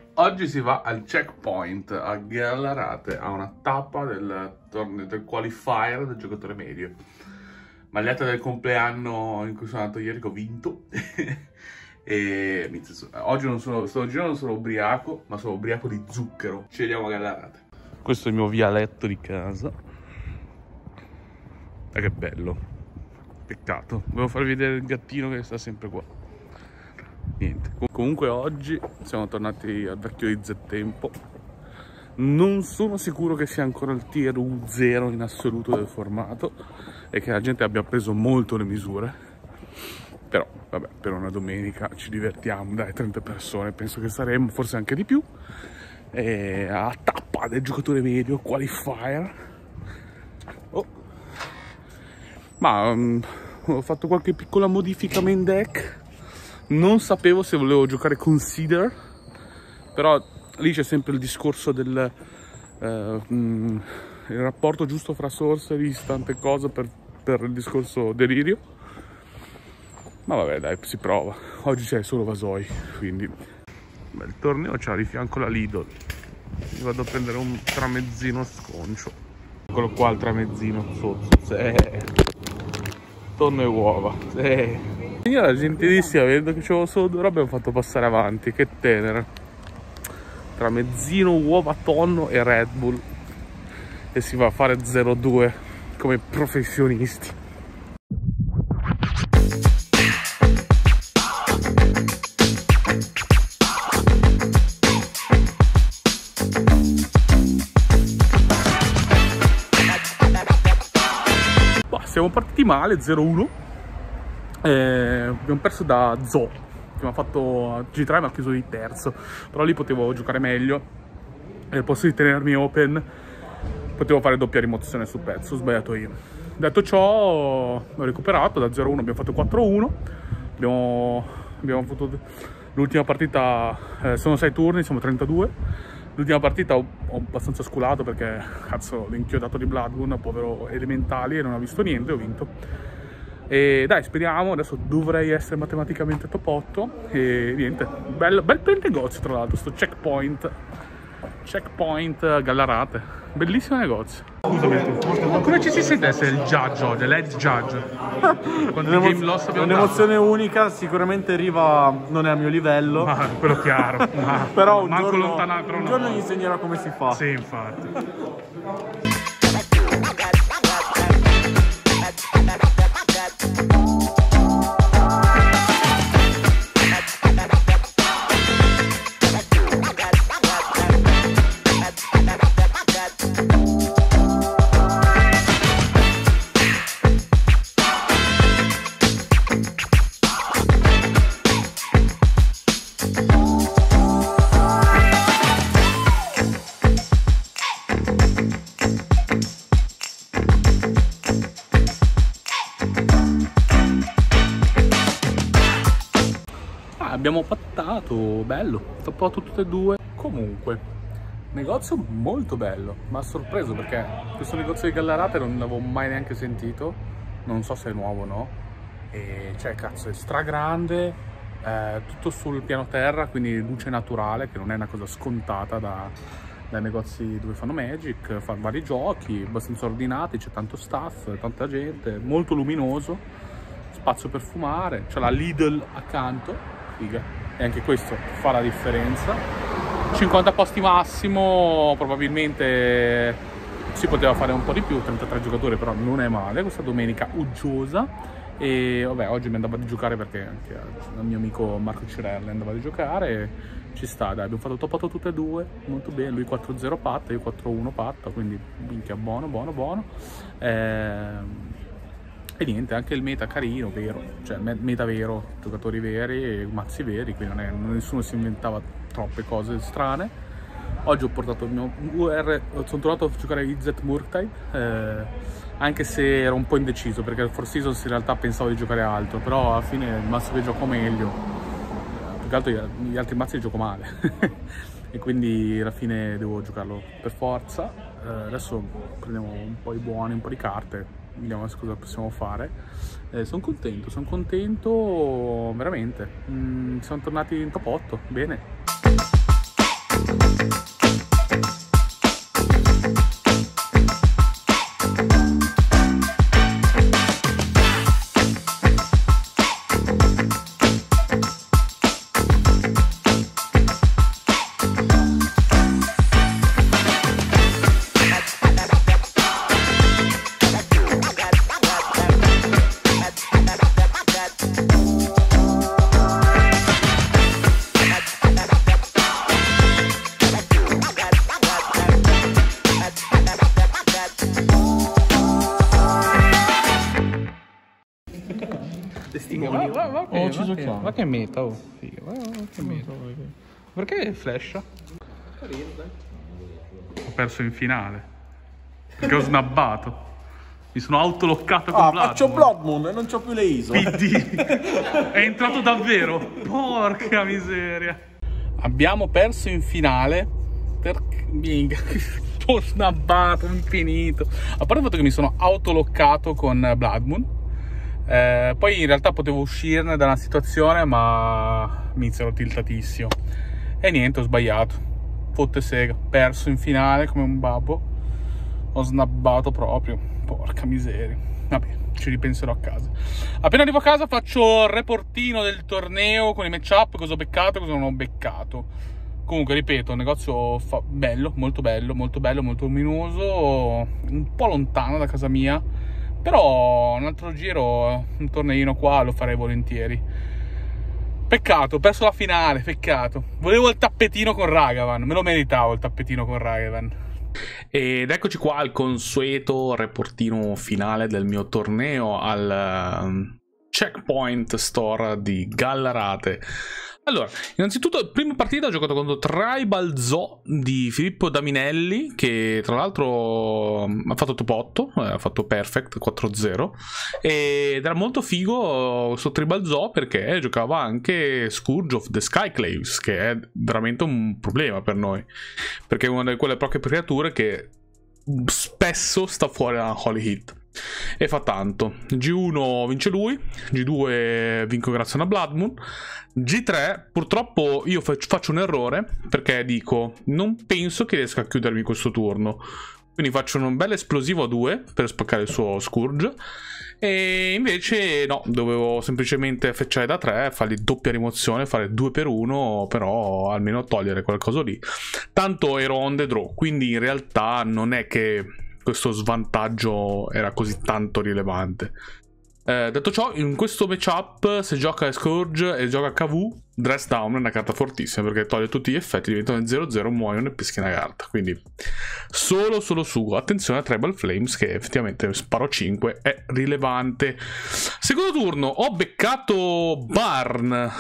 Oggi si va al checkpoint a Gallarate, a una tappa del qualifier del giocatore medio. Maglietta del compleanno in cui sono andato ieri, che ho vinto. E oggi non sono ubriaco, ma sono ubriaco di zucchero. Ci vediamo a Gallarate. Questo è il mio vialetto di casa. E che bello. Peccato. Volevo farvi vedere il gattino che sta sempre qua. Niente. Comunque oggi siamo tornati al vecchio Izzettempo. Non sono sicuro che sia ancora il tier U0 in assoluto del formato e che la gente abbia preso molto le misure. Però vabbè, per una domenica ci divertiamo, dai, 30 persone, penso che saremmo, forse anche di più. A tappa del giocatore medio, qualifier. Ma ho fatto qualche piccola modifica main deck. Non sapevo se volevo giocare Consider, però lì c'è sempre il discorso del il rapporto giusto fra sorceries, tante cose per il discorso delirio. Ma vabbè, dai, si prova. Oggi c'è solo vasoi, quindi il torneo c'ha di fianco la Lidl. Mi vado a prendere un tramezzino sconcio. Eccolo qua il tramezzino sotto. Tonno e uova. Io la gentilissima, vedendo che c'avevo solo due robe, ho fatto passare avanti. Che tenera. Tramezzino, uova, tonno e Red Bull. E si va a fare 0-2 come professionisti. Siamo partiti male, 0-1. Abbiamo perso da Zo, che mi ha fatto G3, mi ha chiuso di terzo. Però lì potevo giocare meglio. Al posto di tenermi open, potevo fare doppia rimozione sul pezzo. Ho sbagliato io. Detto ciò, ho recuperato da 0-1, abbiamo fatto 4-1. Abbiamo avuto l'ultima partita, sono 6 turni, siamo 32. L'ultima partita ho abbastanza sculato perché, cazzo, l'inchiodato di Bloodborne, povero elementali, e non ha visto niente, ho vinto. E dai, speriamo, adesso dovrei essere matematicamente top 8. E niente, bel negozio tra l'altro, sto checkpoint Gallarate. Bellissimo negozio. Scusami tu, ma come ci si sente essere il judge oggi, l'head judge? Un'emozione unica, sicuramente Riva non è a mio livello. Ma quello chiaro. Però un giorno gli insegnerò come si fa. Sì, infatti. Abbiamo pattato, bello, top 8 tutte e due. Comunque, negozio molto bello, mi ha sorpreso perché questo negozio di Gallarate non l'avevo mai neanche sentito. Non so se è nuovo o no. E cioè, cazzo, è stragrande, tutto sul piano terra, quindi luce naturale, che non è una cosa scontata dai negozi dove fanno Magic. Fanno vari giochi, abbastanza ordinati, c'è tanto staff, tanta gente, molto luminoso, spazio per fumare, c'è la Lidl accanto. E anche questo fa la differenza. 50 posti massimo, probabilmente si poteva fare un po' di più, 33 giocatori, però non è male questa domenica uggiosa. E vabbè, oggi mi andava di giocare perché anche il mio amico Marco Cirelli andava di giocare. Ci sta, dai, abbiamo fatto top 8 tutte e due, molto bene. Lui 4-0 patta, io 4-1 patta, quindi minchia, buono. E niente, anche il meta carino, vero, cioè meta vero, giocatori veri e mazzi veri, quindi nessuno si inventava troppe cose strane. Oggi ho portato il mio UR, sono tornato a giocare a IZ Murktide, anche se ero un po' indeciso, perché al Four Seasons in realtà pensavo di giocare altro, però alla fine il mazzo che gioco meglio, più che altro gli altri mazzi li gioco male, e quindi alla fine devo giocarlo per forza. Adesso prendiamo un po' i buoni, un po' di carte. Vediamo cosa possiamo fare. Sono contento veramente. Siamo tornati in top 8, bene. giochiamo. Ma che meta, oh. Figa, che meta. Perché flasha? Ho perso in finale. Perché ho snabbato. Mi sono autoloccato con Blood faccio Moon. Blood Moon e non c'ho più le ISO. PD. È entrato davvero. Porca miseria. Abbiamo perso in finale. Perché? Minchia. Ho snabbato, infinito. A parte il fatto che mi sono autoloccato con Blood Moon. Poi in realtà potevo uscirne da una situazione, ma mi ero tiltatissimo. E niente, ho sbagliato. Fotte sega. Perso in finale come un babbo. Ho snabbato proprio. Porca miseria. Vabbè, ci ripenserò a casa. Appena arrivo a casa faccio il reportino del torneo con i matchup, cosa ho beccato e cosa non ho beccato. Comunque, ripeto, un negozio bello, molto bello, molto bello, molto luminoso, un po' lontano da casa mia, però un altro giro, un torneino qua lo farei volentieri. Peccato, ho perso la finale, peccato. Volevo il tappetino con Ragavan, me lo meritavo il tappetino con Ragavan. Ed eccoci qua al consueto reportino finale del mio torneo al Checkpoint Store di Gallarate. Allora, innanzitutto, prima partita ho giocato contro Tribal Zoo di Filippo Daminelli, che tra l'altro ha fatto top 8, ha fatto perfect 4-0, ed era molto figo su Tribal Zoo perché giocava anche Scourge of the Skyclaves, che è veramente un problema per noi, perché è una di quelle poche creature che spesso sta fuori da Holy Hit. E fa tanto. G1 vince lui, G2 vinco grazie a una Blood Moon, G3 purtroppo io faccio un errore perché dico non penso che riesca a chiudermi questo turno, quindi faccio un bel esplosivo a 2 per spaccare il suo Scourge, e invece no, dovevo semplicemente fecciare da 3, fargli doppia rimozione, fare 2 per 1, però almeno togliere qualcosa lì. Tanto ero on the draw, quindi in realtà non è che questo svantaggio era così tanto rilevante. Detto ciò, in questo matchup se gioca Scourge e gioca KV, Dress Down è una carta fortissima perché toglie tutti gli effetti, diventano 0-0, muoiono e peschi una carta, quindi solo sugo. Attenzione a Tribal Flames che effettivamente sparo 5 è rilevante. Secondo turno ho beccato Barn.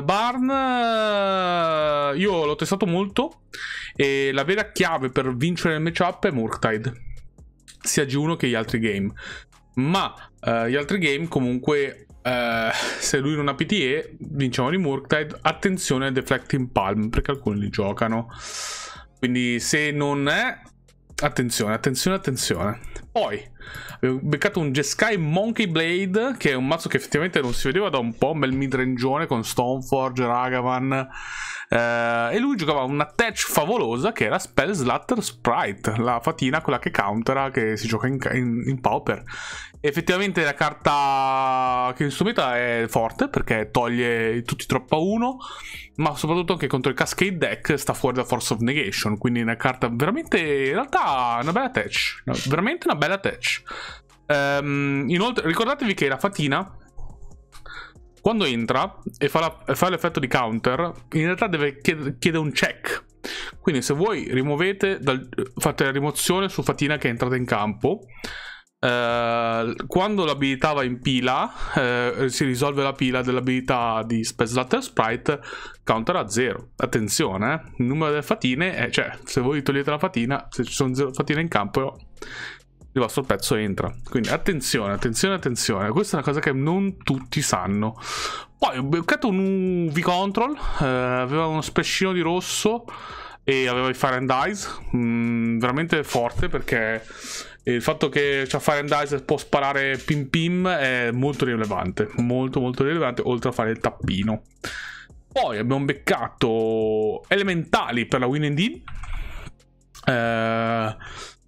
Io l'ho testato molto e la vera chiave per vincere il matchup è Murktide, sia G1 che gli altri game, ma gli altri game comunque se lui non ha PTE vinciamo di Murktide. Attenzione a Deflecting Palm perché alcuni li giocano, quindi se non è, attenzione. Poi avevo beccato un Jeskai Monkey Blade, che è un mazzo che effettivamente non si vedeva da un po', un bel midrangeone con Stoneforge, Ragavan, e lui giocava una tech favolosa che era Spell Slatter Sprite, la fatina, quella che countera, che si gioca in Pauper. Effettivamente la carta che in questo meta è forte perché toglie tutti troppo a 1, ma soprattutto anche contro il Cascade deck sta fuori da Force of Negation, quindi è una carta veramente, in realtà, una bella tech, veramente una bella tech. Inoltre ricordatevi che la fatina, quando entra e fa l'effetto di counter, in realtà deve chiedere un check. Quindi se voi rimuovete, fate la rimozione su fatina che è entrata in campo, quando l'abilità va in pila, si risolve la pila dell'abilità di Slatter Sprite, counter a 0. Attenzione, il numero delle fatine è, cioè, se voi togliete la fatina, se ci sono 0 fatine in campo, il vostro pezzo entra. Quindi attenzione. Questa è una cosa che non tutti sanno. Poi ho beccato un V-Control, aveva uno splashino di rosso e aveva il Fire and Ice, veramente forte, perché il fatto che c'ha Fire and Ice e può sparare pim pim è molto rilevante, molto rilevante, oltre a fare il tappino. Poi abbiamo beccato Elementali per la Win and Deal,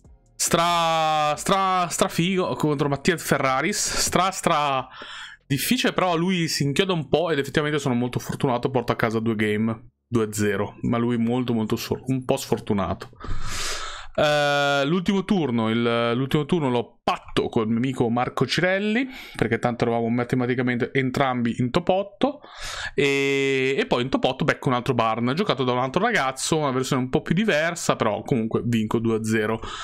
strafigo contro Mattia Ferraris, stra difficile, però lui si inchioda un po' ed effettivamente sono molto fortunato, porto a casa 2 game 2-0, ma lui molto un po' sfortunato. L'ultimo turno l'ho patto col mio amico Marco Cirelli, perché tanto eravamo matematicamente entrambi in top 8, e poi in top 8 becco un altro Barn giocato da un altro ragazzo, una versione un po' più diversa, però comunque vinco 2-0.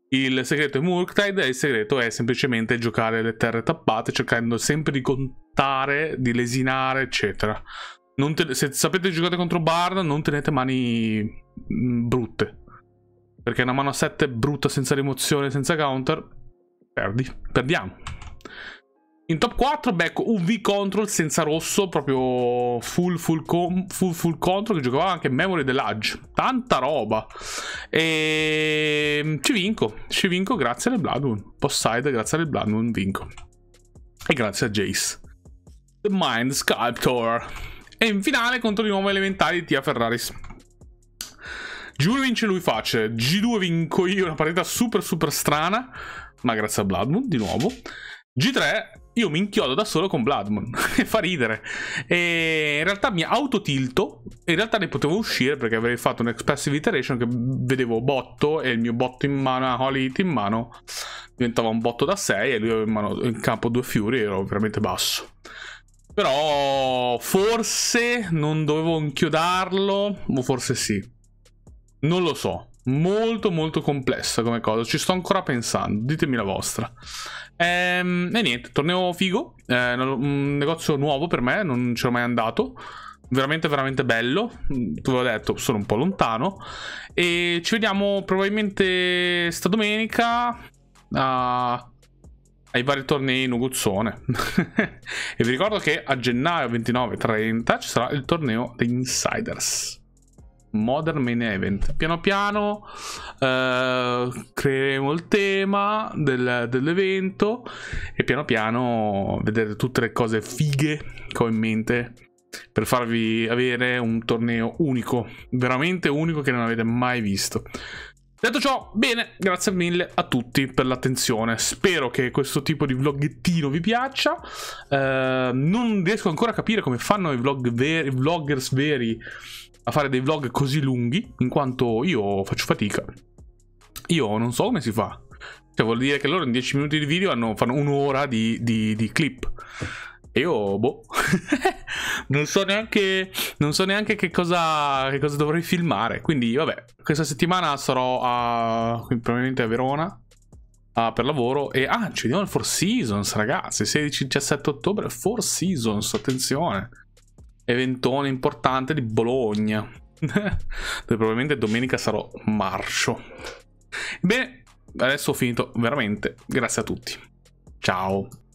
Il segreto è Murktide e il segreto è semplicemente giocare le terre tappate, cercando sempre di contare, di lesinare, eccetera. Se sapete giocare contro Bard, non tenete mani brutte. Perché una mano a 7 brutta, senza rimozione, senza counter, perdiamo. In top 4 becco un V-Control senza rosso, proprio full control, che giocava anche Memory dell'Age. Tanta roba. E ci vinco grazie alle Blood-Moon. Post side grazie alle Blood-Moon vinco. E grazie a Jace. The Mind Sculptor. E in finale contro di nuovo elementari di Tia Ferraris. G1 vince lui facile, G2 vinco io, una partita super strana, ma grazie a Blood-Moon di nuovo. G3 io mi inchiodo da solo con Blood-Moon e fa ridere. E in realtà mi autotilto, in realtà ne potevo uscire perché avrei fatto un Expressive Iteration che vedevo botto e il mio botto in mano, Holy Hit in mano, diventava un botto da 6 e lui aveva in campo 2 Fury e ero veramente basso. Però forse non dovevo inchiodarlo, o forse sì. Non lo so, molto complessa come cosa, ci sto ancora pensando, ditemi la vostra. E niente, torneo figo, un negozio nuovo per me, non ci ero mai andato, veramente bello, ve l'ho detto, sono un po' lontano. E ci vediamo probabilmente sta domenica ai vari tornei in Uguzzone. E vi ricordo che a gennaio 29-30 ci sarà il torneo degli Insiders. Modern Main Event. Piano piano creeremo il tema dell'evento e piano piano vedere tutte le cose fighe che ho in mente per farvi avere un torneo unico, veramente unico, che non avete mai visto. Detto ciò, bene, grazie mille a tutti per l'attenzione. Spero che questo tipo di vloggettino vi piaccia. Non riesco ancora a capire come fanno i vloggers veri a fare dei vlog così lunghi, in quanto io faccio fatica. Io non so come si fa. Cioè, vuol dire che loro in 10 minuti di video fanno un'ora di clip. E io, boh, non so neanche che cosa dovrei filmare. Quindi, vabbè, questa settimana sarò probabilmente a Verona per lavoro. E ci vediamo al Four Seasons, ragazzi. 16-17 ottobre, Four Seasons, attenzione. Eventone importante di Bologna, dove probabilmente domenica sarò marcio. Bene, adesso ho finito veramente. Grazie a tutti. Ciao.